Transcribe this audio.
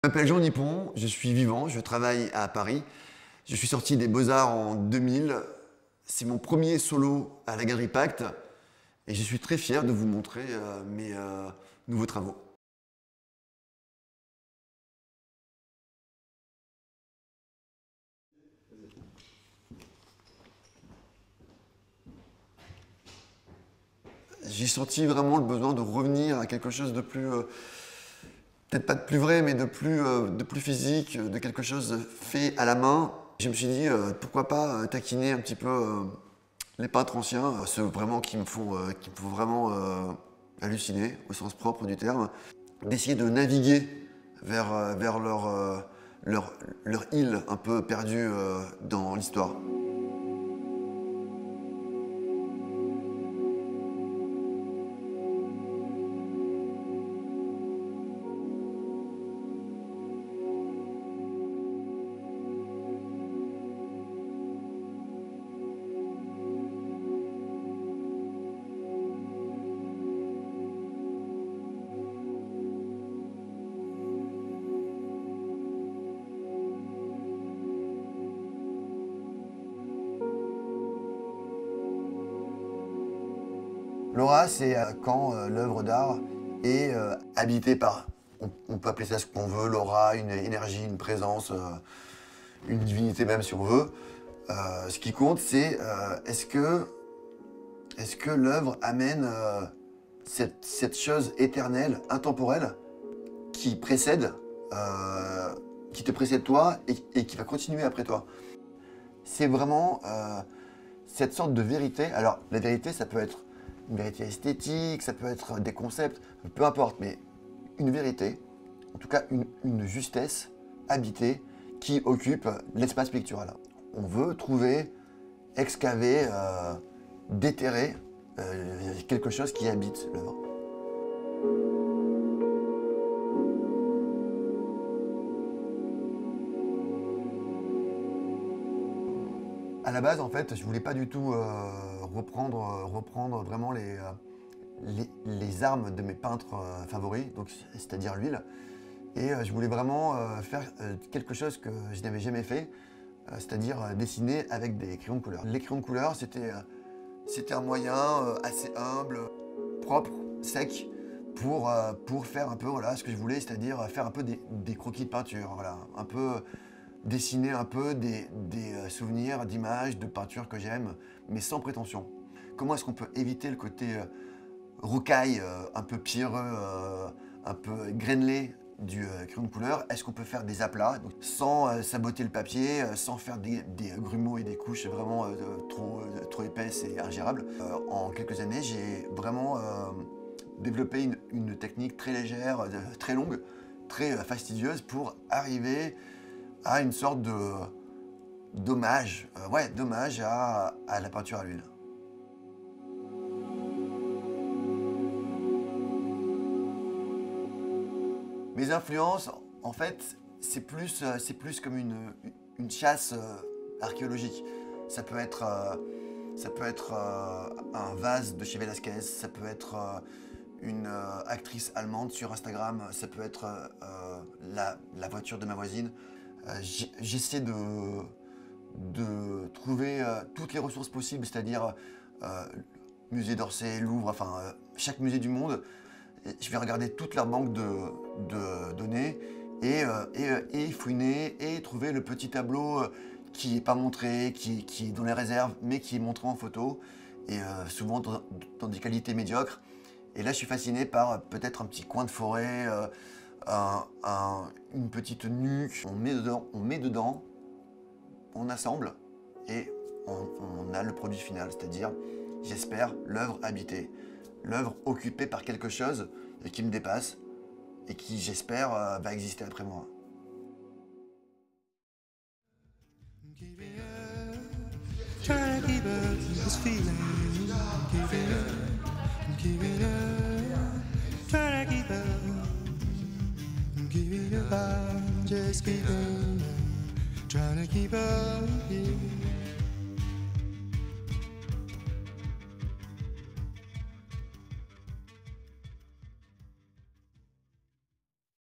m'appelle Jean Nippon, je suis vivant, je travaille à Paris. Je suis sorti des Beaux-Arts en 2000. C'est mon premier solo à la Galerie Pacte et je suis très fier de vous montrer mes nouveaux travaux. J'ai senti vraiment le besoin de revenir à quelque chose de plus, peut-être pas de plus vrai, mais de plus physique, de quelque chose fait à la main. Je me suis dit, pourquoi pas taquiner un petit peu les peintres anciens, ceux vraiment qui me font vraiment halluciner, au sens propre du terme, d'essayer de naviguer vers leur île un peu perdue dans l'histoire. L'aura, c'est quand l'œuvre d'art est habitée par, on peut appeler ça ce qu'on veut, l'aura, une énergie, une présence, une divinité même si on veut. Ce qui compte, c'est est-ce que l'œuvre amène cette chose éternelle, intemporelle, qui précède, qui te précède toi et qui va continuer après toi. C'est vraiment cette sorte de vérité. Alors, la vérité, ça peut être une vérité esthétique, ça peut être des concepts, peu importe, mais une vérité, en tout cas une justesse habitée qui occupe l'espace pictural. On veut trouver, excaver, déterrer quelque chose qui habite l'œuvre. À la base, en fait, je voulais pas du tout reprendre vraiment les armes de mes peintres favoris, donc c'est-à-dire l'huile. Et je voulais vraiment faire quelque chose que je n'avais jamais fait, c'est-à-dire dessiner avec des crayons de couleur. Les crayons de couleur, c'était un moyen assez humble, propre, sec, pour faire un peu voilà, ce que je voulais, c'est-à-dire faire un peu des croquis de peinture, voilà, un peu dessiner un peu des souvenirs, d'images, de peintures que j'aime, mais sans prétention. Comment est-ce qu'on peut éviter le côté rocaille, un peu pierreux, un peu grainelé du crayon de couleur? Est-ce qu'on peut faire des aplats, donc, sans saboter le papier, sans faire des grumeaux et des couches vraiment trop épaisses et ingérables? En quelques années, j'ai vraiment développé une technique très légère, très longue, très fastidieuse pour arriver à une sorte d'hommage, d'hommage à la peinture à l'huile. Mes influences, en fait, c'est plus comme une chasse archéologique. Ça peut être un vase de chez Velázquez, ça peut être une actrice allemande sur Instagram, ça peut être la voiture de ma voisine. J'essaie de trouver toutes les ressources possibles, c'est-à-dire musée d'Orsay, Louvre, enfin chaque musée du monde. Je vais regarder toute leur banque de données et fouiner et trouver le petit tableau qui n'est pas montré, qui est dans les réserves, mais qui est montré en photo, et souvent dans des qualités médiocres. Et là, je suis fasciné par peut-être un petit coin de forêt, une petite nuque. On met dedans, on assemble et on a le produit final, c'est-à-dire, j'espère, l'œuvre habitée, l'œuvre occupée par quelque chose qui me dépasse et qui, j'espère, va exister après moi. Just keep on trying to keep up, yeah.